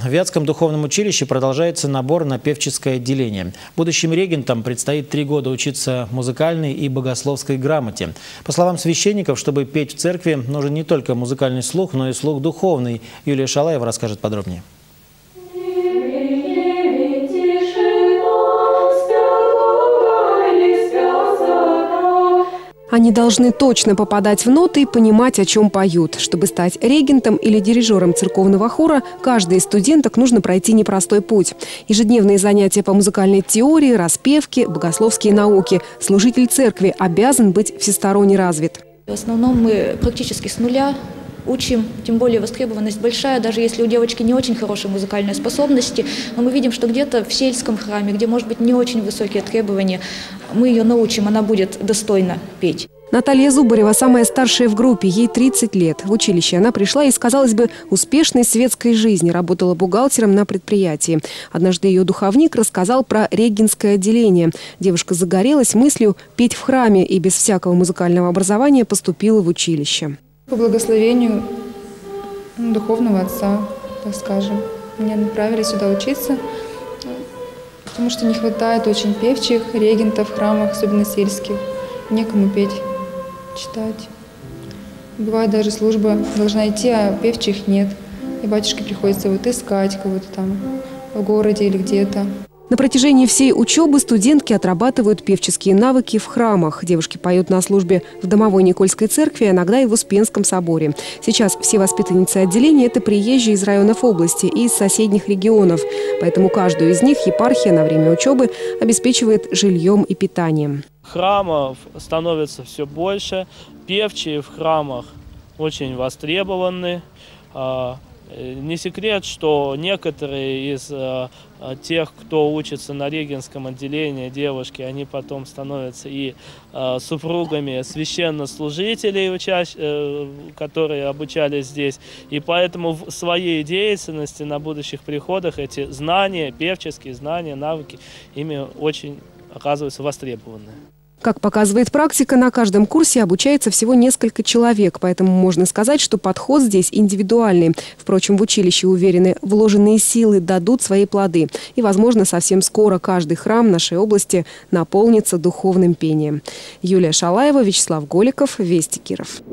В Вятском духовном училище продолжается набор на певческое отделение. Будущим регентам предстоит 3 года учиться музыкальной и богословской грамоте. По словам священников, чтобы петь в церкви, нужен не только музыкальный слух, но и слух духовный. Юлия Шалаева расскажет подробнее. Они должны точно попадать в ноты и понимать, о чем поют. Чтобы стать регентом или дирижером церковного хора, каждой из студенток нужно пройти непростой путь. Ежедневные занятия по музыкальной теории, распевке, богословские науки. Служитель церкви обязан быть всесторонне развит. В основном мы практически с нуля учим, тем более востребованность большая, даже если у девочки не очень хорошие музыкальные способности, но мы видим, что где-то в сельском храме, где, может быть, не очень высокие требования, мы ее научим, она будет достойно петь. Наталья Зубарева самая старшая в группе, ей 30 лет. В училище она пришла из, казалось бы, успешной светской жизни, работала бухгалтером на предприятии. Однажды ее духовник рассказал про регентское отделение. Девушка загорелась мыслью петь в храме и без всякого музыкального образования поступила в училище. По благословению духовного отца, так скажем, меня направили сюда учиться, потому что не хватает очень певчих, регентов в храмах, особенно сельских. Некому петь, читать. Бывает даже служба должна идти, а певчих нет. И батюшке приходится вот искать кого-то там в городе или где-то. На протяжении всей учебы студентки отрабатывают певческие навыки в храмах. Девушки поют на службе в Домовой Никольской церкви, а иногда и в Успенском соборе. Сейчас все воспитанницы отделения – это приезжие из районов области и из соседних регионов. Поэтому каждую из них епархия на время учебы обеспечивает жильем и питанием. Храмов становится все больше, певчие в храмах очень востребованы. Не секрет, что некоторые из тех, кто учится на регентском отделении, девушки, они потом становятся и супругами священнослужителей, которые обучались здесь. И поэтому в своей деятельности на будущих приходах эти знания, певческие знания, навыки, ими очень оказываются востребованы. Как показывает практика, на каждом курсе обучается всего несколько человек, поэтому можно сказать, что подход здесь индивидуальный. Впрочем, в училище уверены, вложенные силы дадут свои плоды. И, возможно, совсем скоро каждый храм нашей области наполнится духовным пением. Юлия Шалаева, Вячеслав Голиков, Вести Киров.